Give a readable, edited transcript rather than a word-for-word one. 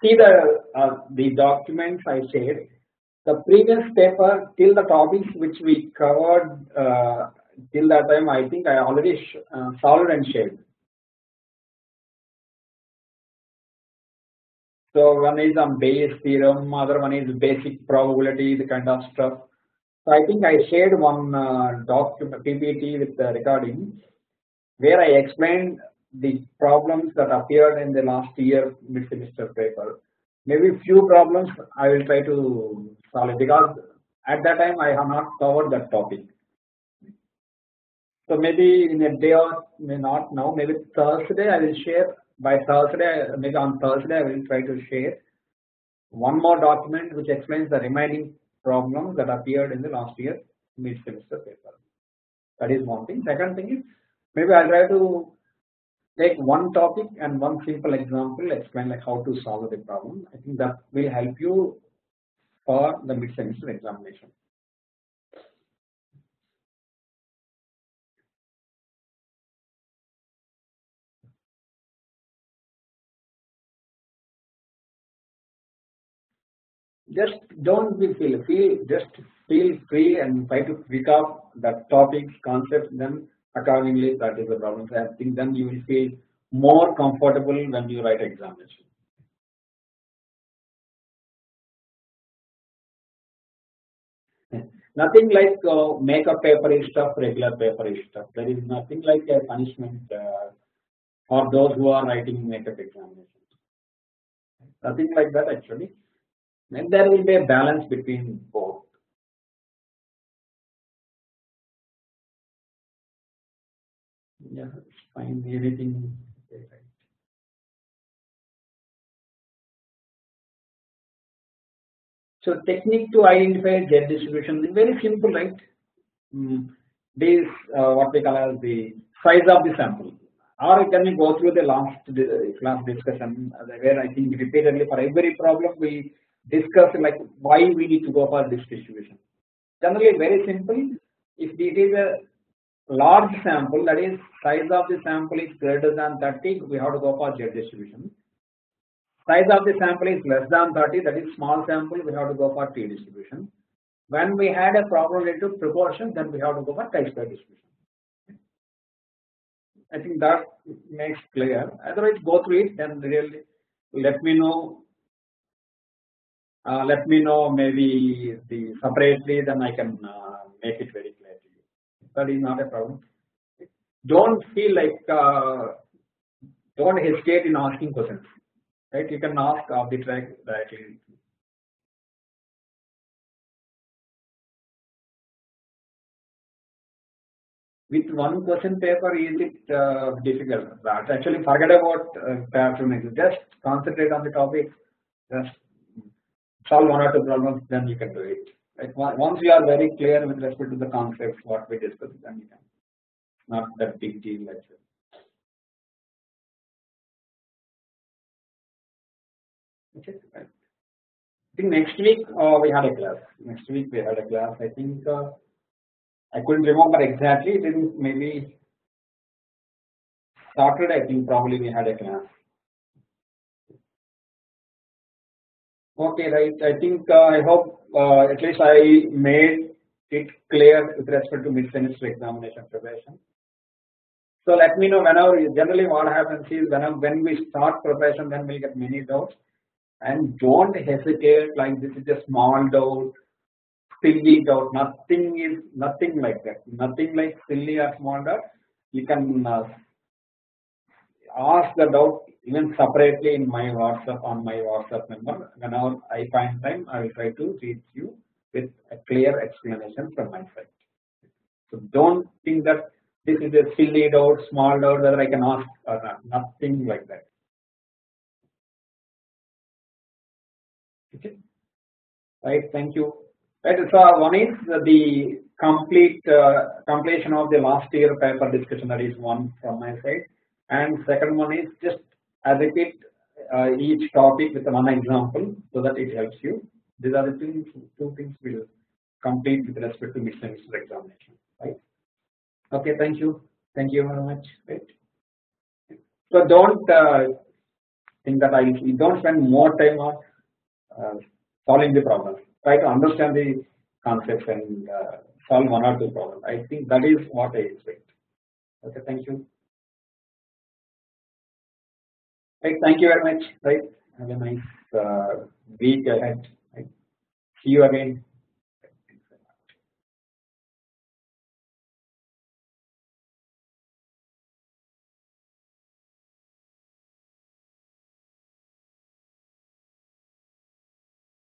see the documents I shared. The previous paper till the topics which we covered till that time, I think I already solved and shared. So one is on Bayes theorem, other one is basic probability, the kind of stuff. So I think I shared one document PPT with the recording where I explained the problems that appeared in the last year mid-semester paper. Maybe few problems I will try to solve it because at that time I have not covered that topic. So maybe in a day or may not now, maybe Thursday I will share. By Thursday, maybe on Thursday I will try to share one more document which explains the remaining problems that appeared in the last year mid-semester paper. That is one thing. Second thing is maybe I'll try to take one topic and one simple example, explain like how to solve the problem. I think that will help you for the mid-semester examination. Just don't be just feel free and try to pick up that topics, concepts, then accordingly that is the problem. So I think then you will feel more comfortable when you write examination. Nothing like makeup paper is tough, regular paper is tough. There is nothing like a punishment for those who are writing makeup examinations. Nothing like that actually. And there will be a balance between both. Yeah, find anything. Okay, right. So technique to identify Z distribution is very simple, right? This what we call as the size of the sample. Or can we go through the last class discussion where I think repeatedly for every problem we discuss like why we need to go for this distribution. Generally very simple. If it is a large sample, that is size of the sample is greater than 30, we have to go for Z distribution. Size of the sample is less than 30, that is small sample, we have to go for T distribution. When we had a problem related to proportion, then we have to go for chi-square distribution. I think that makes clear. Otherwise, go through it and really let me know. Maybe the separately, then I can make it very clear to you. That is not a problem. Don't feel like don't hesitate in asking questions. Right? You can ask off the track directly. With one question paper, is it difficult? But actually, forget about pattern. Just concentrate on the topic. Just solve one or two problems, then you can do it. Right? Once you are very clear with respect to the concepts, what we discussed, then you can. Not that big deal actually. Okay, right. I think next week we had a class. Next week we had a class. I think I couldn't remember exactly. It didn't maybe started. I think probably we had a class. Okay, right. I think I hope at least I made it clear with respect to mid-semester examination preparation. So let me know whenever. Generally, what happens is when we start preparation, then we'll get many doubts, and don't hesitate. Like this is a small doubt, silly doubt. Nothing like that. Nothing like silly or small doubt. You can ask the doubt even separately in my WhatsApp on my WhatsApp number. Whenever I find time, I will try to reach you with a clear explanation from my side. So don't think that this is a silly doubt, small doubt that I can ask or not. Nothing like that. Okay. Right. Thank you. Right. So one is the completion of the last year paper discussion. That is one from my side. And second one is just I repeat each topic with one example so that it helps you. These are the two things we'll complete with respect to mid-semester examination. Right. Okay. Thank you. Thank you very much. Right. So don't think that you don't spend more time on solving the problem. Try to understand the concepts and solve one or two problems. I think that is what I expect. Okay, thank you. Right, thank you very much. Right, have a nice week ahead. Right. See you again.